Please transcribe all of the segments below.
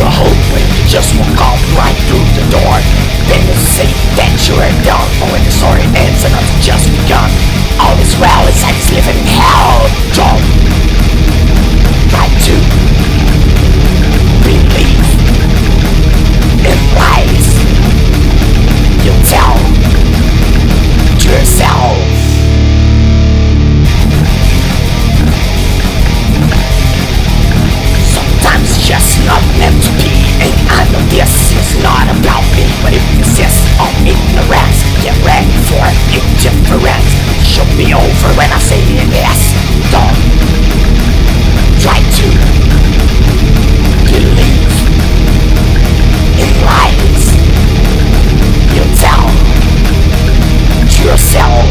a hallway, you just walk out right through the door. Then you say that you are done, but when the story ends and it's just begun, all is well inside this living hell. Don't try to believe in lies you tell to yourself. Sometimes it's just not meant to be, and I know this is not about me, but if you insist on ignorance, get ready for indifference. It should be over when I say yes. Don't try to believe in lies you tell to yourself.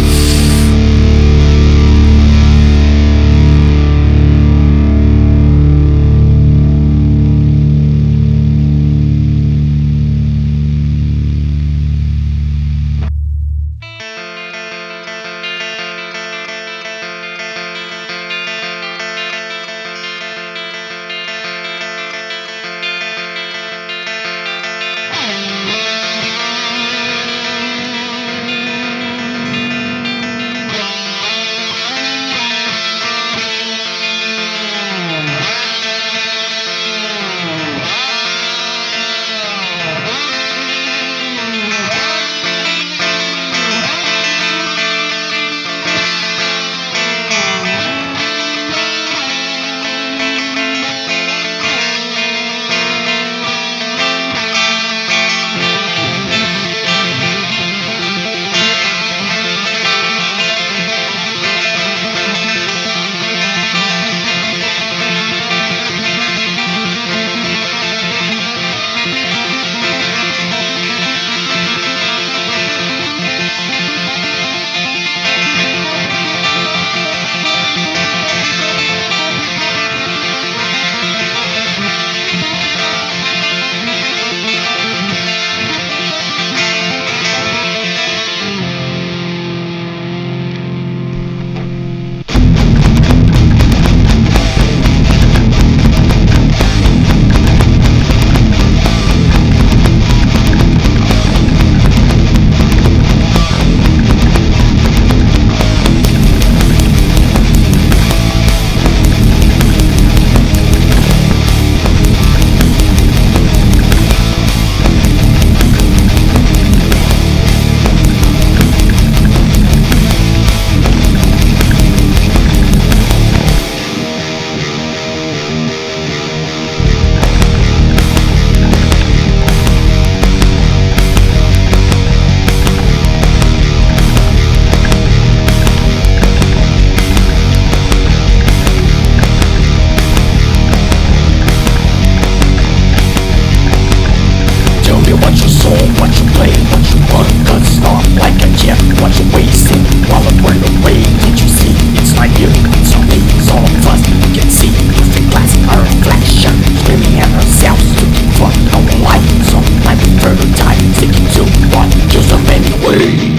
What you play, what you want, cut stop like a jet. What you wasting while I burn away. Did you see? It's not you, it's not me, it's all of us. You can see if the glass are a reflection, screaming at ourselves to keep from our life. So I prefer to die, sticking to what just a many ways.